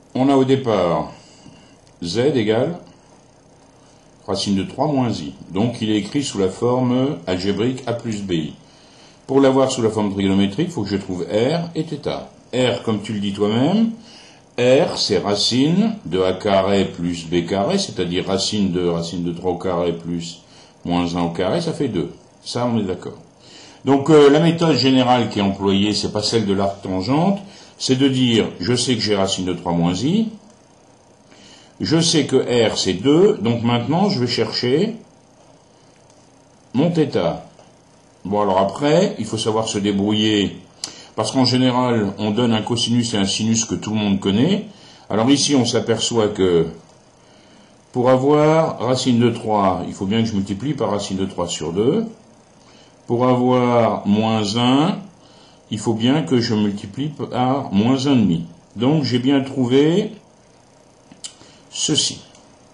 on a au départ z égale racine de 3 moins i. Donc il est écrit sous la forme algébrique a plus bi. Pour l'avoir sous la forme trigonométrique, il faut que je trouve r et θ. R, comme tu le dis toi-même, R, c'est racine de a carré plus b carré, c'est-à-dire racine de 3 au carré plus moins 1 au carré, ça fait 2. Ça, on est d'accord. Donc la méthode générale qui est employée, c'est pas celle de l'arc tangente, c'est de dire, je sais que j'ai racine de 3 moins i, je sais que R c'est 2, donc maintenant je vais chercher mon θ. Bon alors après, il faut savoir se débrouiller, parce qu'en général, on donne un cosinus et un sinus que tout le monde connaît. Alors ici, on s'aperçoit que pour avoir racine de 3, il faut bien que je multiplie par racine de 3 sur 2. Pour avoir moins 1, il faut bien que je multiplie par moins 1,5. Donc j'ai bien trouvé ceci.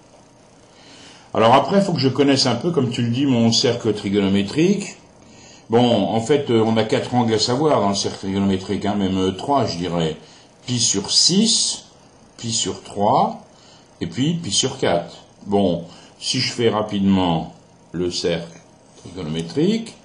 Alors après, il faut que je connaisse un peu, comme tu le dis, mon cercle trigonométrique. Bon, en fait, on a 4 angles à savoir dans le cercle trigonométrique, hein, même 3, je dirais. Pi sur 6, pi sur 3, et puis pi sur 4. Bon, si je fais rapidement le cercle trigonométrique,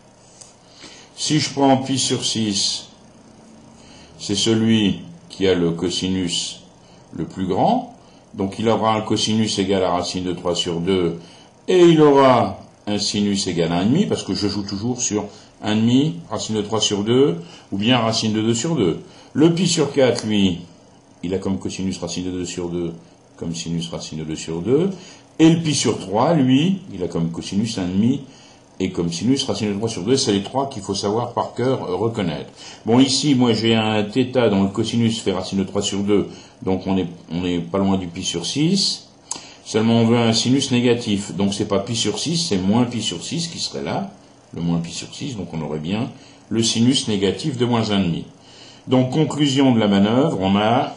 si je prends pi sur 6, c'est celui qui a le cosinus le plus grand, donc il aura un cosinus égal à racine de 3 sur 2, et il aura un sinus égal à 1,5, parce que je joue toujours sur 1,5, racine de 3 sur 2, ou bien racine de 2 sur 2. Le pi sur 4, lui, il a comme cosinus racine de 2 sur 2, comme sinus racine de 2 sur 2. Et le pi sur 3, lui, il a comme cosinus 1,5, et comme sinus racine de 3 sur 2. C'est les trois qu'il faut savoir par cœur reconnaître. Bon, ici, moi, j'ai un θ dont le cosinus fait racine de 3 sur 2, donc on est pas loin du pi sur 6. Seulement, on veut un sinus négatif, donc c'est pas pi sur 6, c'est moins pi sur 6 qui serait là. Le moins pi sur 6, donc on aurait bien le sinus négatif de moins 1,5. Donc, conclusion de la manœuvre, on a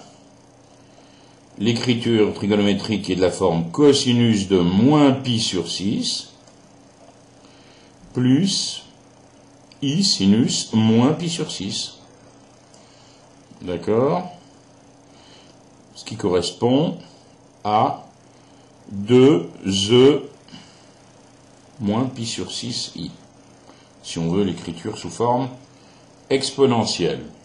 l'écriture trigonométrique qui est de la forme cosinus de moins pi sur 6, plus i sinus moins pi sur 6. D'accord? Ce qui correspond à 2e moins pi sur 6i. Si on veut l'écriture sous forme exponentielle.